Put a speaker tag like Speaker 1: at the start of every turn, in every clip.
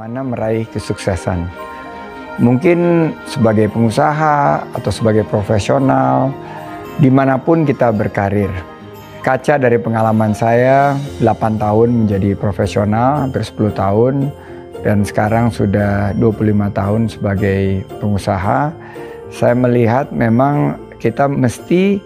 Speaker 1: Bagaimana meraih kesuksesan? Mungkin sebagai pengusaha atau sebagai profesional, dimanapun kita berkarir. Kaca dari pengalaman saya, 8 tahun menjadi profesional, hampir 10 tahun, dan sekarang sudah 25 tahun sebagai pengusaha. Saya melihat memang kita mesti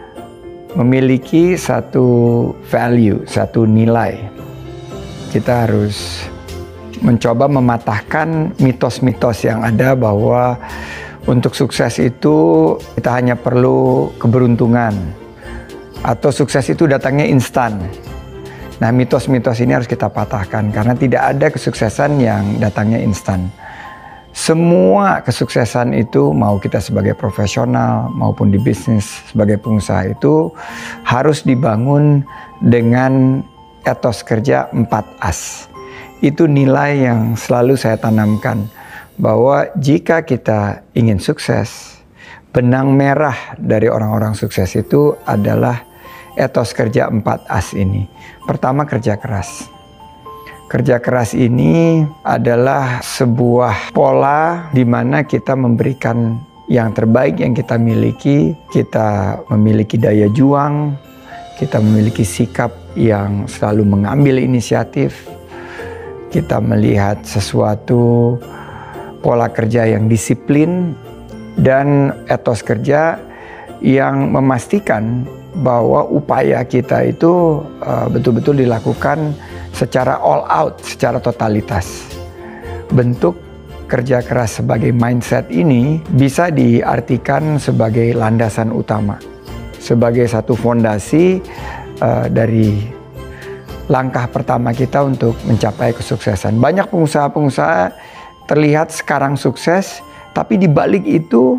Speaker 1: memiliki satu value, satu nilai. Kita harus mencoba mematahkan mitos-mitos yang ada bahwa untuk sukses itu kita hanya perlu keberuntungan atau sukses itu datangnya instan. Nah, mitos-mitos ini harus kita patahkan karena tidak ada kesuksesan yang datangnya instan. Semua kesuksesan itu, mau kita sebagai profesional maupun di bisnis sebagai pengusaha, itu harus dibangun dengan etos kerja 4As. Itu nilai yang selalu saya tanamkan, bahwa jika kita ingin sukses, benang merah dari orang-orang sukses itu adalah etos kerja 4As ini. Pertama, kerja keras. Kerja keras ini adalah sebuah pola di mana kita memberikan yang terbaik yang kita miliki. Kita memiliki daya juang, kita memiliki sikap yang selalu mengambil inisiatif. Kita melihat sesuatu pola kerja yang disiplin dan etos kerja yang memastikan bahwa upaya kita itu betul-betul dilakukan secara all out, secara totalitas. Bentuk kerja keras sebagai mindset ini bisa diartikan sebagai landasan utama, sebagai satu fondasi dari langkah pertama kita untuk mencapai kesuksesan. Banyak pengusaha-pengusaha terlihat sekarang sukses, tapi di balik itu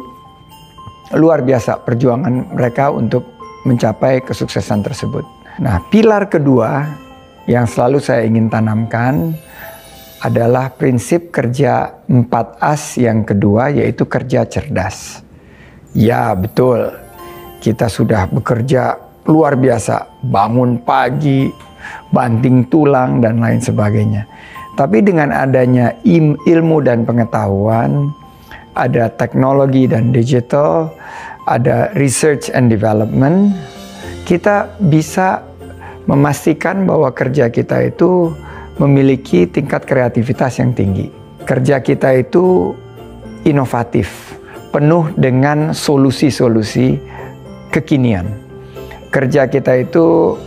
Speaker 1: luar biasa perjuangan mereka untuk mencapai kesuksesan tersebut. Nah, pilar kedua yang selalu saya ingin tanamkan adalah prinsip kerja 4As yang kedua, yaitu kerja cerdas. Ya, betul. Kita sudah bekerja luar biasa, bangun pagi, banting tulang, dan lain sebagainya. Tapi dengan adanya ilmu dan pengetahuan, ada teknologi dan digital, ada research and development, kita bisa memastikan bahwa kerja kita itu memiliki tingkat kreativitas yang tinggi. Kerja kita itu inovatif, penuh dengan solusi-solusi kekinian. Kerja kita itu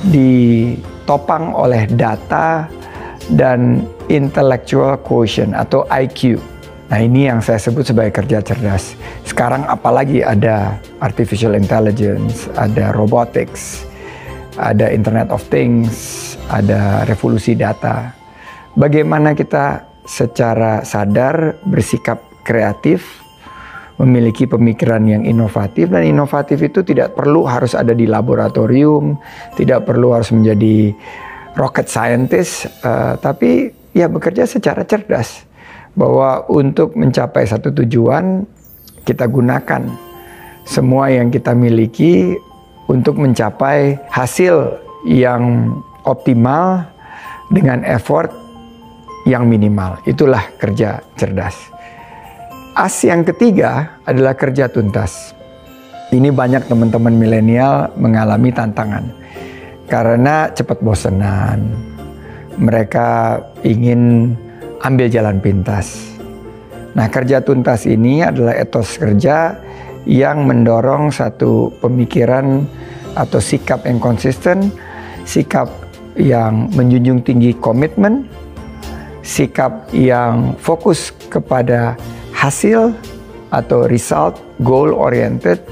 Speaker 1: ditopang oleh data dan intellectual quotient atau IQ. Nah, ini yang saya sebut sebagai kerja cerdas. Sekarang apalagi ada artificial intelligence, ada robotics, ada Internet of Things, ada revolusi data. Bagaimana kita secara sadar bersikap kreatif, memiliki pemikiran yang inovatif, dan inovatif itu tidak perlu harus ada di laboratorium, tidak perlu harus menjadi rocket scientist, tapi ya bekerja secara cerdas. Bahwa untuk mencapai satu tujuan, kita gunakan semua yang kita miliki untuk mencapai hasil yang optimal dengan effort yang minimal. Itulah kerja cerdas. As yang ketiga adalah kerja tuntas. Ini banyak teman-teman milenial mengalami tantangan karena cepat bosenan. Mereka ingin ambil jalan pintas. Nah, kerja tuntas ini adalah etos kerja yang mendorong satu pemikiran atau sikap yang konsisten, sikap yang menjunjung tinggi komitmen, sikap yang fokus kepada hasil atau result, goal oriented,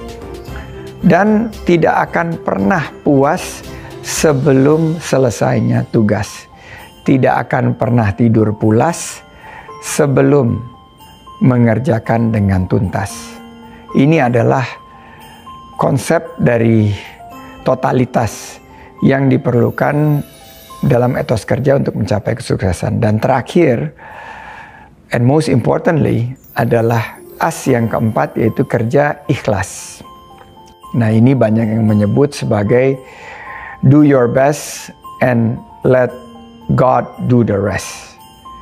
Speaker 1: dan tidak akan pernah puas sebelum selesainya tugas. Tidak akan pernah tidur pulas sebelum mengerjakan dengan tuntas. Ini adalah konsep dari totalitas yang diperlukan dalam etos kerja untuk mencapai kesuksesan. Dan terakhir, and most importantly, adalah as yang keempat, yaitu kerja ikhlas. Nah, ini banyak yang menyebut sebagai do your best and let God do the rest.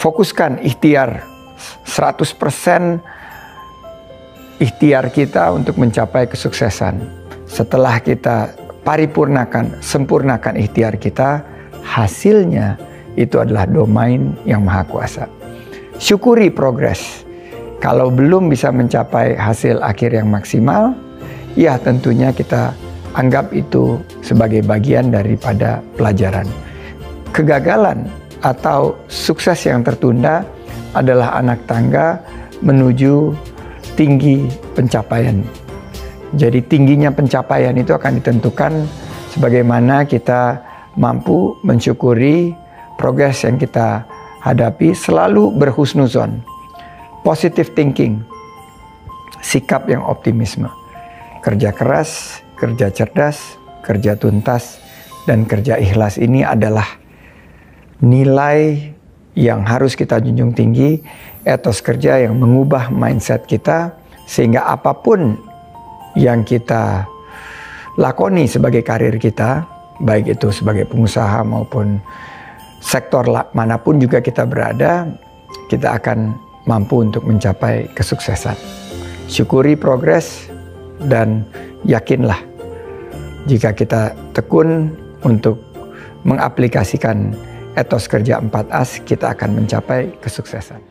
Speaker 1: fokuskan ikhtiar 100% ikhtiar kita untuk mencapai kesuksesan. Setelah kita paripurnakan, sempurnakan ikhtiar kita, hasilnya itu adalah domain yang maha kuasa. Syukuri progres. Kalau belum bisa mencapai hasil akhir yang maksimal, ya tentunya kita anggap itu sebagai bagian daripada pelajaran. Kegagalan atau sukses yang tertunda adalah anak tangga menuju tinggi pencapaian. Jadi tingginya pencapaian itu akan ditentukan sebagaimana kita mampu mensyukuri progres yang kita hadapi, selalu berhusnuzon, positive thinking, sikap yang optimisme, kerja keras, kerja cerdas, kerja tuntas, dan kerja ikhlas ini adalah nilai yang harus kita junjung tinggi, etos kerja yang mengubah mindset kita, sehingga apapun yang kita lakoni sebagai karir kita, baik itu sebagai pengusaha maupun sektor manapun juga kita berada, kita akan mampu untuk mencapai kesuksesan. Syukuri progres dan yakinlah jika kita tekun untuk mengaplikasikan etos kerja 4As, kita akan mencapai kesuksesan.